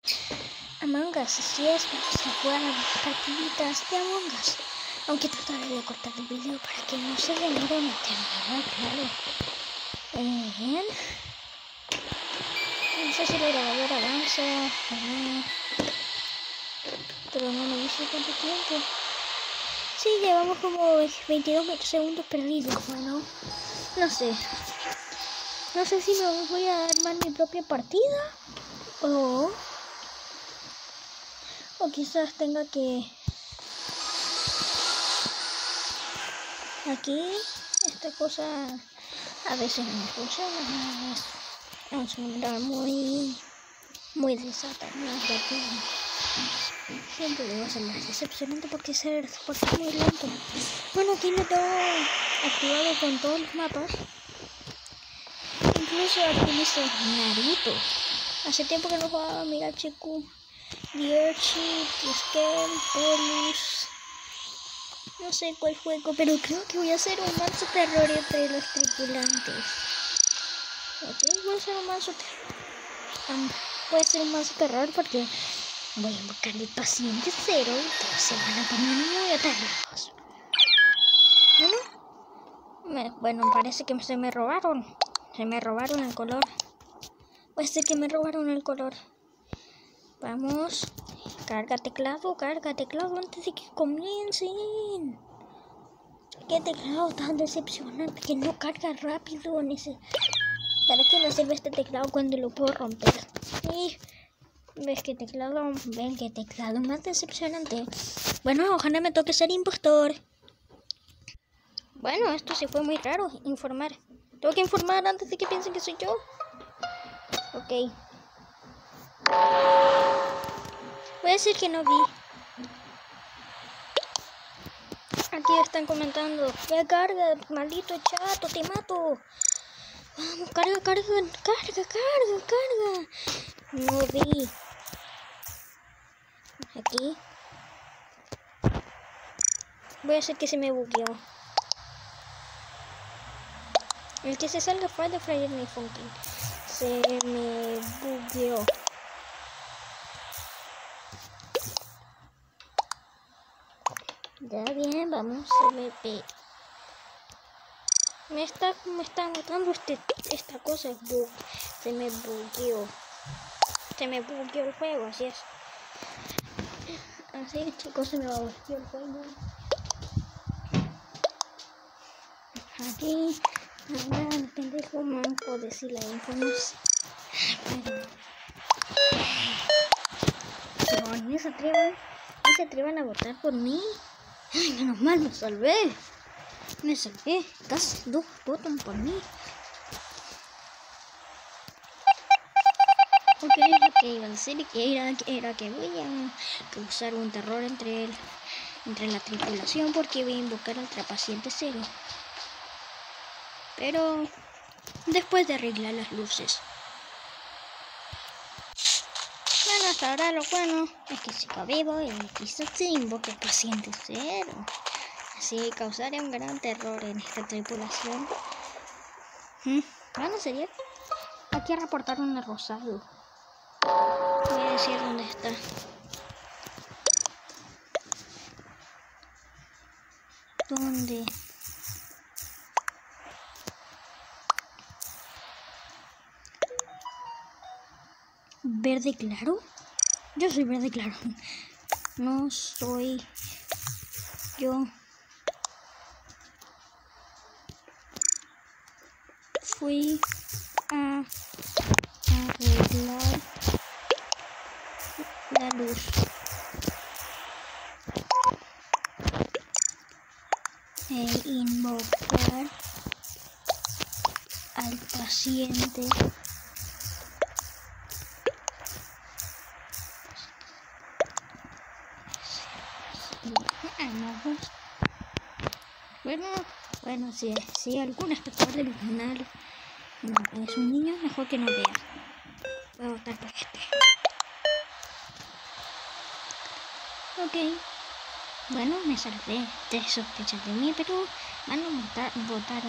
Among Us, así es, vamos a jugar partiditas de Among Us. Aunque trataré de cortar el video para que no se demore una eternidad, claro. Bien. No sé si la grabadora avanza o no, pero no me dice cuánto tiempo. Sí, llevamos como 22 segundos perdidos. Bueno, no sé. No sé si me voy a armar mi propia partida o quizás tenga que... Aquí, esta cosa a veces no funciona. Es un muy desatanado aquí. Siempre debo ser más decepcionante porque es muy lento. Bueno, aquí lo tengo activado con todos los mapas. Incluso utilizo Naruto. Hace tiempo que no jugaba Mirachiku, Dierchi, Triskel, Polus. No sé cuál juego, pero creo que voy a hacer un manso terror entre los tripulantes. Ok, voy a hacer un manso terror. Puede ser un manso terror porque voy a invocar el paciente cero y todos se van a poner muy aterrados. Bueno, parece que se me robaron. Se me robaron el color. Puede ser que me robaron el color. Vamos. Carga teclado antes de que comiencen. Qué teclado tan decepcionante que no carga rápido. ¿Para qué no sirve este teclado cuando lo puedo romper? Y ven qué teclado más decepcionante. Bueno, ojalá me toque ser impostor. Bueno, esto sí fue muy raro. Informar. Tengo que informar antes de que piensen que soy yo. Ok. Voy a decir que no vi. Aquí están comentando. Ya carga, maldito chato, te mato. Vamos, carga. No vi. Aquí. Voy a hacer que se me bugueó. El que se salga fue de Friday Night Funkin'. Se me bugueó. Ya bien, vamos CVP. Me está notando esta cosa es bug. Se me bugueó el juego, así es. Así, chicos, se me bugueó el juego. Aquí, ahora el pendejo manco decir la info, no sé. Pero no se atrevan a votar por mí. Ay, menos mal, me salvé. Casi 2 votan por mí. Ok, lo que iba a decir era que voy a causar un terror entre la tripulación porque voy a invocar al Trapaciente Cero. Pero después de arreglar las luces. Bueno, hasta ahora lo bueno es que sigo vivo y quizás se invoque al Paciente Cero. Así causaré un gran terror en esta tripulación. Bueno, sería aquí a reportar un rosado. Voy a decir dónde está. ¿Dónde? ¿Verde claro? Yo soy verde claro. No soy yo. Fui a arreglar la luz. E invocar al paciente. Bueno, si algún espectador de mi canal es un niño, mejor que no vea. Voy a votar por este. Ok. Bueno, me salvé de sospechas de mí, pero van a votar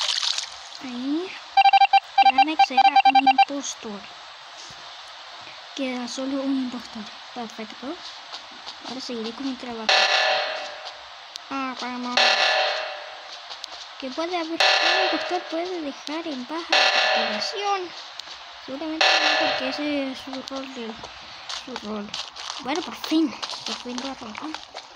a... Ahí. Ranex era un impostor. Queda solo un impostor. Perfecto. Ahora seguiré con mi trabajo. Ah, vamos. Que puede haber un impostor puede dejar en paz a la tripulación. Seguramente no, porque ese es su rol. Bueno, por fin lo arregló.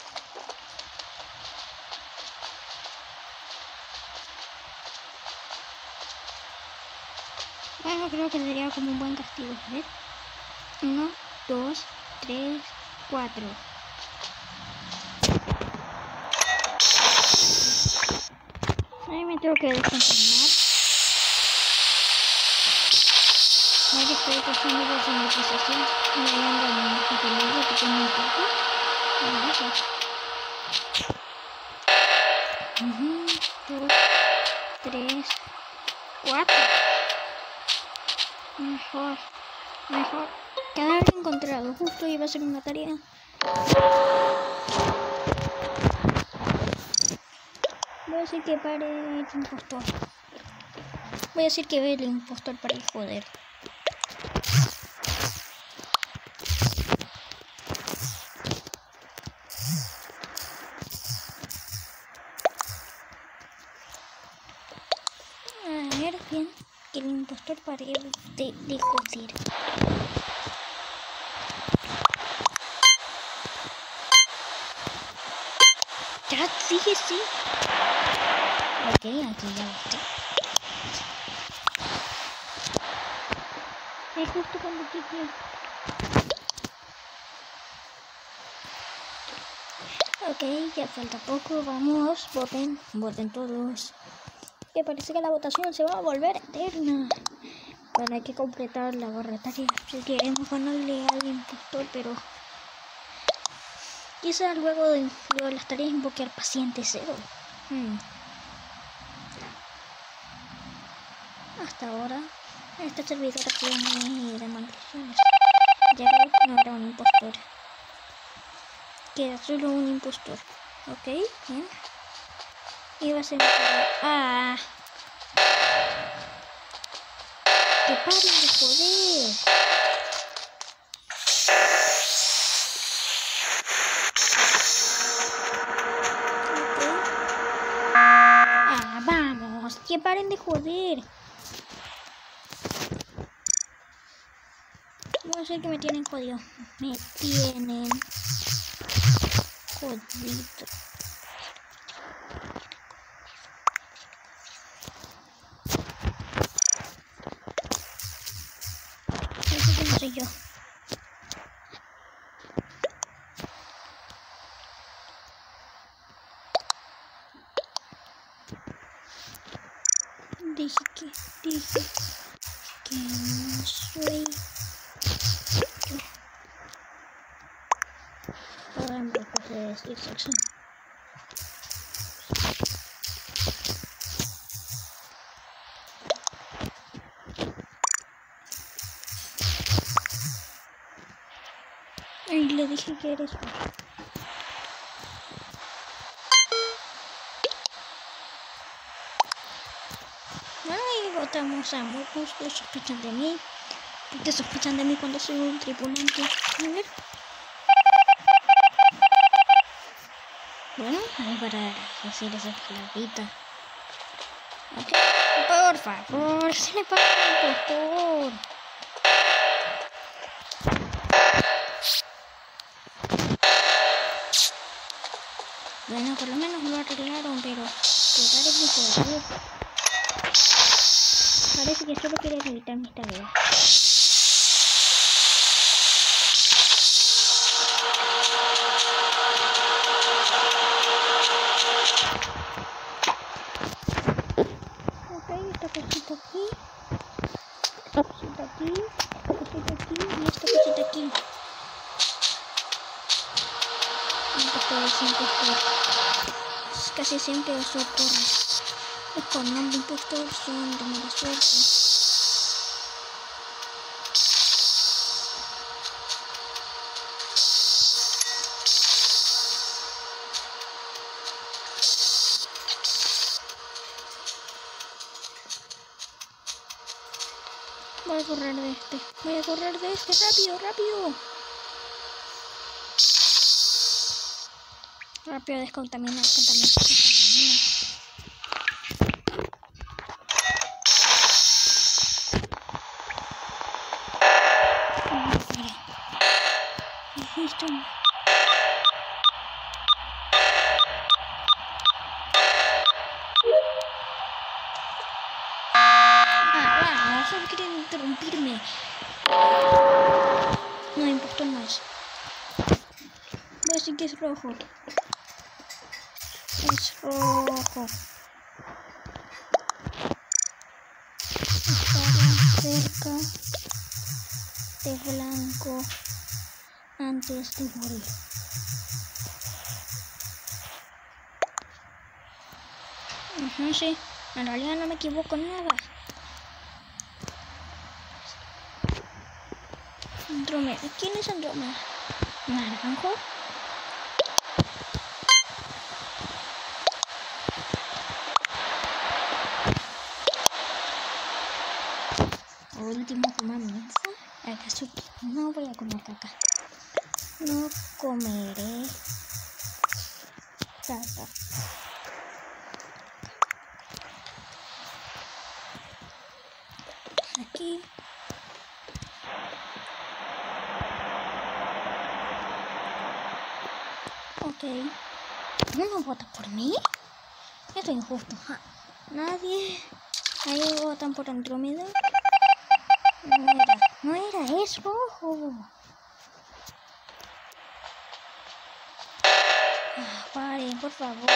Bueno, creo que sería como un buen castigo. A ver. 1, 2, 3, 4. Ahí me tengo que descontinuar. Ya que estoy pasando la sonorización y me ando en el peligro que tengo un poco. Bueno, eso. 1, 2, 3, 4. Mejor. Cadáver encontrado. Justo iba a ser una tarea. Voy a decir que pare el impostor. Voy a decir que ve el impostor para ir joder. A ver, bien. Que el impostor pare de joder. Ya, sigue, sí. Ok, aquí ya lo sé. Es justo cuando quise. Ok, ya falta poco. Vamos, voten todos. Que parece que la votación se va a volver eterna. Bueno, hay que completar la barra tarea si queremos ganarle al impostor, pero quizá luego de las tareas invocar paciente cero. Hasta ahora, este servidor tiene de maldiciones. Ya veo que no habrá un impostor. Queda solo un impostor. Ok, bien. Y va a ser... ¡Ah! ¡Que paren de joder! ¡Ah, vamos! ¡Que paren de joder! Voy a hacer que me tienen jodido. Me tienen jodido. Eso no soy yo. Dije que no soy yo. Ahora me puse a decir sexo. Y le dije que eres tú. Bueno, y votamos a Mocus, que sospechan de mí. Porque sospechan de mí cuando soy un tripulante. A ver. Bueno, ahí para hacer esa palabrita. Ok, por favor, se le paga el impostor. Bueno, por lo menos lo arreglaron, pero tratar es muy jodido. Parece que solo quiere evitar mis tareas. Ok, esta cosita aquí. Esta cosita aquí. Esta cosita aquí. Y esta cosita aquí. Casi siempre uso torres. Los con nombre impostor son de mala suerte. Voy a correr de este. Voy a correr de este. Rápido, rápido. Rápido, descontamina, descontamina, descontamina. Listo. No solo quieren interrumpirme. No me importa más. Voy a decir que es rojo. Es rojo. Estaba cerca de blanco antes de morir. Sí. En realidad no me equivoco en nada. Andrómeda. ¿Quién es Andrómeda? ¿Naranjo? Último comandante. Akatsuki. No voy a comer caca. No comeré caca. Aquí. Ok. ¿No vota por mí? Esto es injusto. Nadie. Nadie votan por Andrómeda. No era, es rojo. Paren, por favor.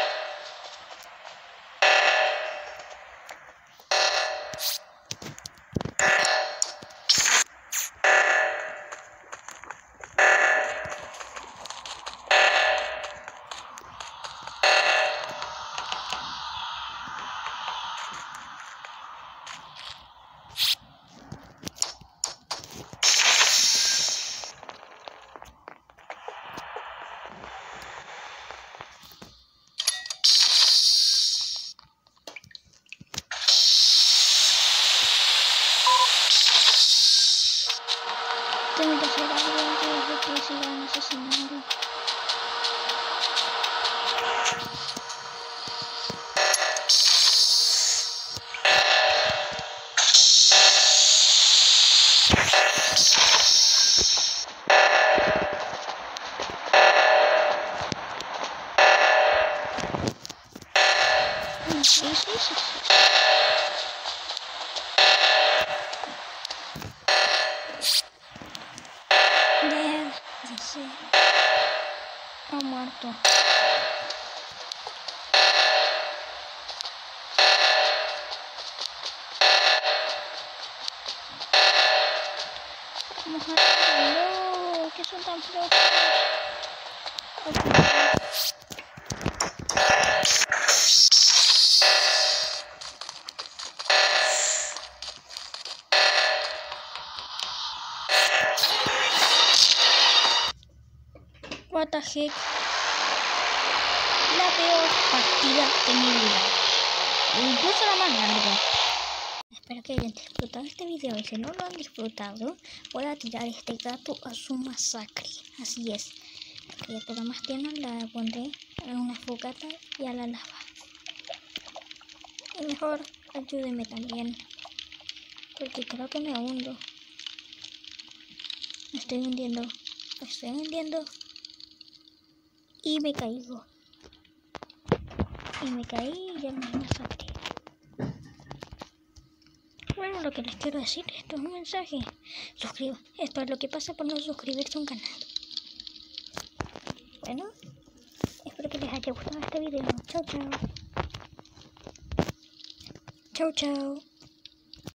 Tengo que hacer algo antes de que sigan asesinando. Sí. Sí. Ha muerto. No, que son tan flojos. What the heck. La peor partida de mi vida. Incluso la más larga. Espero que hayan disfrutado este video y si no lo han disfrutado, voy a tirar este gato a su masacre. Así es. La criatura más tierna la pondré en una fogata y a la lava. Y mejor ayúdenme también, porque creo que me hundo. Me estoy hundiendo. Me estoy hundiendo. Y me caigo. Y me caí y ya me masacré. Bueno, lo que les quiero decir, esto es un mensaje. Esto es lo que pasa por no suscribirse a un canal. Bueno, espero que les haya gustado este video. Chau, chau. Chau, chau.